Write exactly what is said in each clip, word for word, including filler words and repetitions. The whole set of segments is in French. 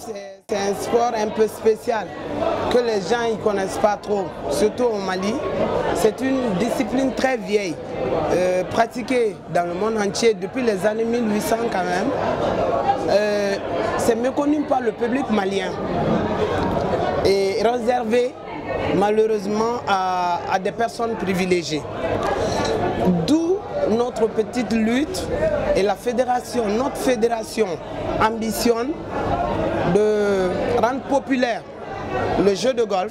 c'est un sport un peu spécial que les gens ne connaissent pas trop, surtout au Mali. C'est une discipline très vieille, euh, pratiquée dans le monde entier depuis les années mille huit cents quand même. Euh, c'est méconnu par le public malien et réservé malheureusement à, à des personnes privilégiées. D'où notre petite lutte et la fédération, notre fédération ambitionne de rendre populaire le jeu de golf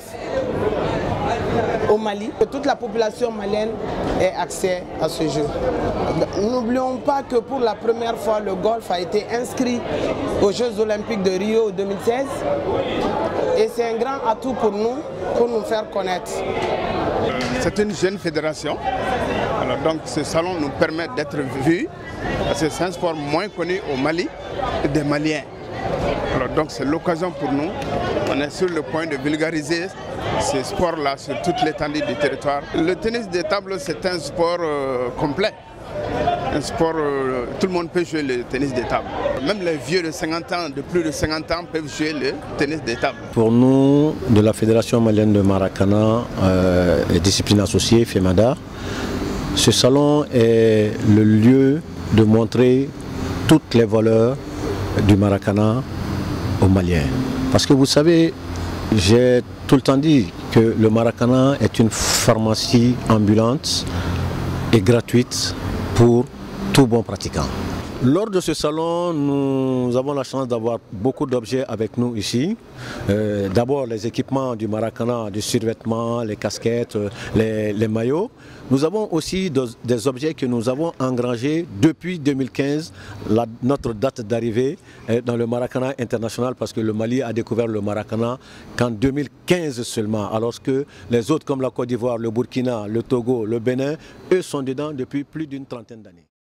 au Mali, que toute la population malienne ait accès à ce jeu. N'oublions pas que pour la première fois, le golf a été inscrit aux Jeux Olympiques de Rio deux mille seize et c'est un grand atout pour nous, pour nous faire connaître. C'est une jeune fédération, alors donc ce salon nous permet d'être vus, parce que c'est un sport moins connu au Mali et des Maliens. Alors donc c'est l'occasion pour nous, on est sur le point de vulgariser ce sport-là sur toute l'étendue du territoire. Le tennis de table, c'est un sport euh, complet. Un sport, euh, tout le monde peut jouer le tennis de table. Même les vieux de cinquante ans, de plus de cinquante ans peuvent jouer le tennis de table. Pour nous, de la Fédération malienne de Maracana euh, et discipline associée, FEMADA, ce salon est le lieu de montrer toutes les valeurs du Maracana aux Maliens. Parce que vous savez, j'ai tout le temps dit que le Maracana est une pharmacie ambulante et gratuite pour tout bon pratiquant. Lors de ce salon, nous avons la chance d'avoir beaucoup d'objets avec nous ici. Euh, D'abord les équipements du Maracana, du survêtement, les casquettes, les, les maillots. Nous avons aussi de, des objets que nous avons engrangés depuis deux mille quinze, la, notre date d'arrivée dans le Maracana international, parce que le Mali a découvert le Maracana qu'en deux mille quinze seulement, alors que les autres comme la Côte d'Ivoire, le Burkina, le Togo, le Bénin, eux sont dedans depuis plus d'une trentaine d'années.